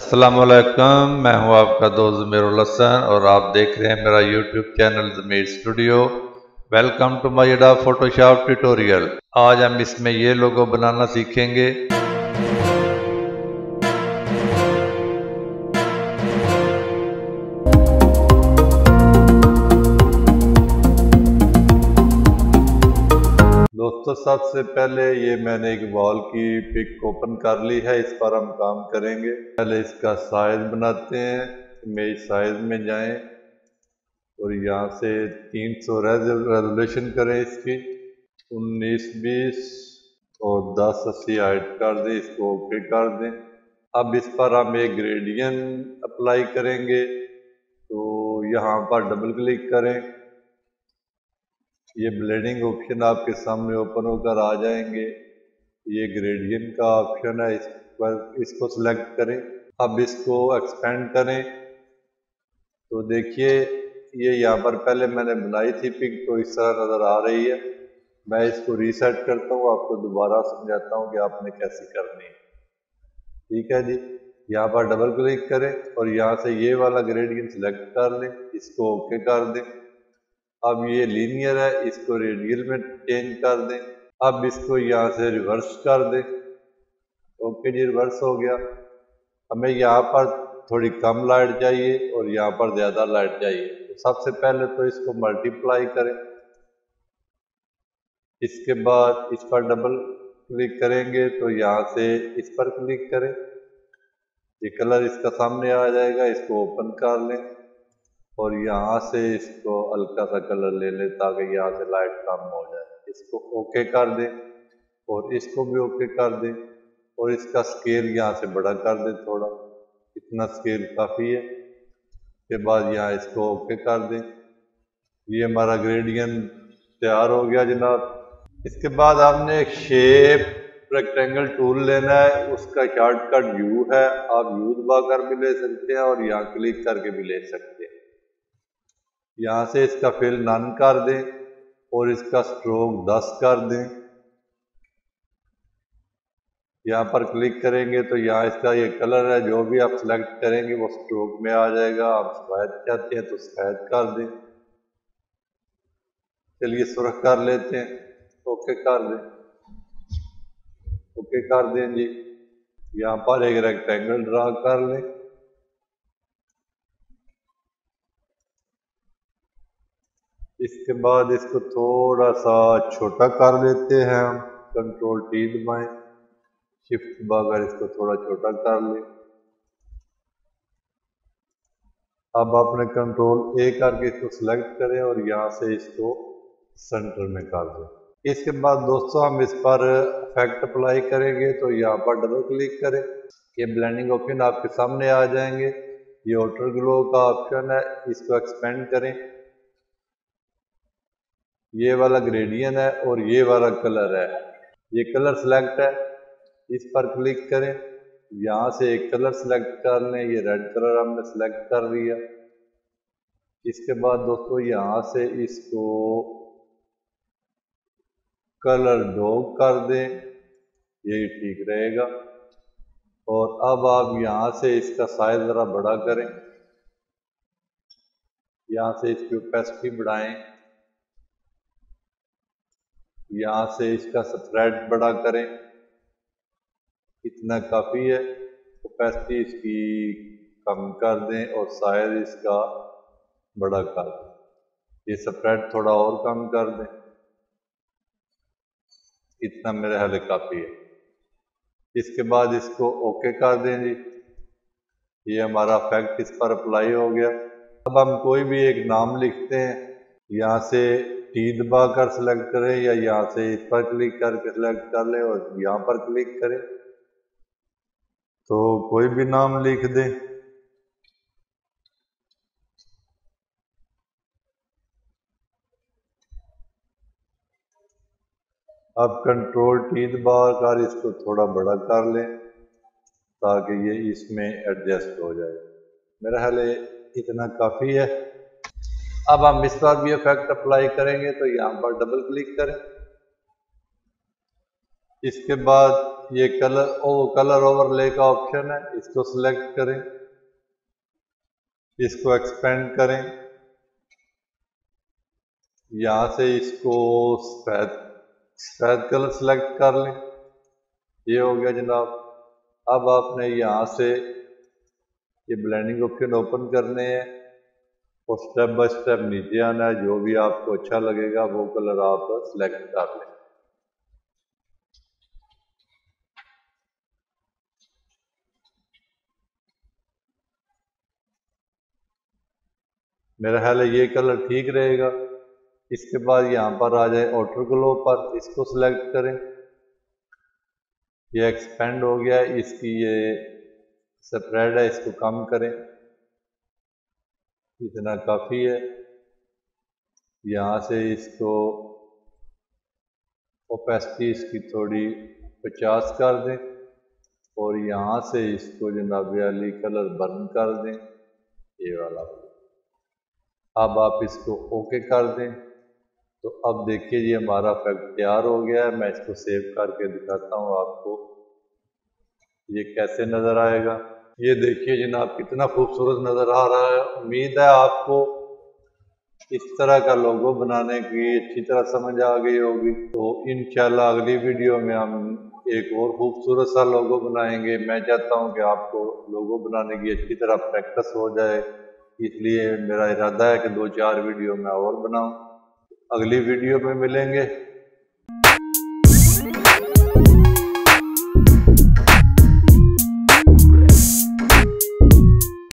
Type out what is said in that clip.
अस्सलामुअलैकुम, मैं हूं आपका दोस्त ज़मीरुल हसन और आप देख रहे हैं मेरा YouTube channel Zameer studio. Welcome to my Adobe Photoshop tutorial. आज हम इसमें ये लोगो बनाना सीखेंगे। दोस्तों, सबसे पहले ये मैंने एक वॉल की पिक ओपन कर ली है, इस पर हम काम करेंगे। पहले इसका साइज बनाते हैं। इमेज साइज में जाएं और यहाँ से 300 रेजोल्यूशन करें इसकी, 1920 और 1080 हाइट कर दें। इसको ओके कर दें। अब इस पर हम एक ग्रेडियंट अप्लाई करेंगे, तो यहाँ पर डबल क्लिक करें। ये ब्लेंडिंग ऑप्शन आपके सामने ओपन होकर आ जाएंगे। ये ग्रेडियंट का ऑप्शन है, इस पर इसको सिलेक्ट करें। अब इसको एक्सपेंड करें तो देखिए ये यहाँ पर पहले मैंने बनाई थी पिक, तो इस तरह नज़र आ रही है। मैं इसको रीसेट करता हूँ, आपको दोबारा समझाता हूँ कि आपने कैसे करनी है। ठीक है जी, यहाँ पर डबल क्लिक करें और यहाँ से ये वाला ग्रेडियंट सिलेक्ट कर लें, इसको ओके कर दें। अब ये लीनियर है, इसको रेडियल में चेंज कर दें। अब इसको यहाँ से रिवर्स कर दें। ओके जी, रिवर्स हो गया। हमें यहाँ पर थोड़ी कम लाइट चाहिए और यहाँ पर ज़्यादा लाइट चाहिए। तो सबसे पहले तो इसको मल्टीप्लाई करें, इसके बाद इस पर डबल क्लिक करेंगे तो यहाँ से इस पर क्लिक करें। ये कलर इसका सामने आ जाएगा, इसको ओपन कर लें और यहाँ से इसको हल्का सा कलर ले लें ताकि यहाँ से लाइट कम हो जाए। इसको ओके कर दें और इसको भी ओके कर दें और इसका स्केल यहाँ से बड़ा कर दें थोड़ा, इतना स्केल काफ़ी है। के बाद यहाँ इसको ओके कर दें। ये हमारा ग्रेडियंट तैयार हो गया जनाब। इसके बाद आपने एक शेप रेक्टेंगल टूल लेना है, उसका शॉर्टकट यू है। आप यू दबाकर भी ले सकते हैं और यहाँ क्लिक करके भी ले सकते हैं। यहाँ से इसका फिल नन कर दें और इसका स्ट्रोक 10 कर दें। यहाँ पर क्लिक करेंगे तो यहाँ इसका ये कलर है, जो भी आप सिलेक्ट करेंगे वो स्ट्रोक में आ जाएगा। आप सफेद चाहते हैं तो सफेद कर दें। चलिए सुर्ख कर लेते हैं, ओके कर दें। ओके कर दें जी। यहाँ पर एक रेक्टेंगल ड्रा कर लें। इसके बाद इसको थोड़ा सा छोटा कर लेते हैं हम। कंट्रोल टी दबाएं, शिफ्ट दबाकर इसको थोड़ा छोटा कर लें। अब आपने कंट्रोल ए करके इसको सिलेक्ट करें और यहाँ से इसको सेंटर में कर दें। इसके बाद दोस्तों हम इस पर इफेक्ट अप्लाई करेंगे, तो यहाँ पर डबल क्लिक करें। ये ब्लेंडिंग ऑप्शन आपके सामने आ जाएंगे। ये वाटर ग्लो का ऑप्शन है, इसको एक्सपेंड करें। ये वाला ग्रेडियंट है और ये वाला कलर है। ये कलर सिलेक्ट है, इस पर क्लिक करें। यहाँ से एक कलर सिलेक्ट कर लें, ये रेड कलर हमने सिलेक्ट कर लिया। इसके बाद दोस्तों यहाँ से इसको कलर डॉग कर दें, यही ठीक रहेगा। और अब आप यहाँ से इसका साइज ज़रा बड़ा करें, यहाँ से इसकी ओपेसिटी बढ़ाएं, यहाँ से इसका स्प्रेड बड़ा करें, इतना काफ़ी है। ओपेसिटी इसकी कम कर दें और साइज इसका बड़ा कर दें। ये स्प्रेड थोड़ा और कम कर दें, इतना मेरे ख्याल काफ़ी है। इसके बाद इसको ओके कर दें जी। ये हमारा इफेक्ट इस पर अप्लाई हो गया। अब हम कोई भी एक नाम लिखते हैं, यहाँ से टी दबा कर सिलेक्ट करें या यहाँ से इस पर क्लिक करके सिलेक्ट कर लें और यहाँ पर क्लिक करें, तो कोई भी नाम लिख दें। अब कंट्रोल टी दबा कर इसको थोड़ा बड़ा कर लें ताकि ये इसमें एडजस्ट हो जाए। मेरा ख्याल इतना काफ़ी है। अब हम इस पर भी इफेक्ट अप्लाई करेंगे, तो यहाँ पर डबल क्लिक करें। इसके बाद ये कलर ओवरले का ऑप्शन है, इसको सिलेक्ट करें, इसको एक्सपेंड करें, यहाँ से इसको सफेद कलर सिलेक्ट कर लें। ये हो गया जनाब। अब आपने यहाँ से ये ब्लेंडिंग ऑप्शन ओपन करने हैं और स्टेप बाय स्टेप नीचे आना है। जो भी आपको अच्छा लगेगा वो कलर आप सिलेक्ट कर लें। मेरा ख्याल है ये कलर ठीक रहेगा। इसके बाद यहाँ पर आ जाए ऑटो ग्लो पर, इसको सिलेक्ट करें। ये एक्सपेंड हो गया है, इसकी ये स्प्रेड है, इसको कम करें, इतना काफ़ी है। यहाँ से इसको ओपेसिटी इसकी थोड़ी 50 कर दें और यहाँ से इसको जनाब वाली कलर बर्न कर दें, ये वाला। अब आप इसको ओके कर दें तो अब देखिए जी हमारा इफेक्ट तैयार हो गया है। मैं इसको सेव करके दिखाता हूँ आपको ये कैसे नज़र आएगा। ये देखिए जनाब कितना खूबसूरत नज़र आ रहा है। उम्मीद है आपको इस तरह का लोगो बनाने की अच्छी तरह समझ आ गई होगी। तो इंशाल्लाह अगली वीडियो में हम एक और खूबसूरत सा लोगो बनाएंगे। मैं चाहता हूं कि आपको लोगो बनाने की अच्छी तरह प्रैक्टिस हो जाए, इसलिए मेरा इरादा है कि 2-4 वीडियो मैं और बनाऊं। अगली वीडियो में मिलेंगे।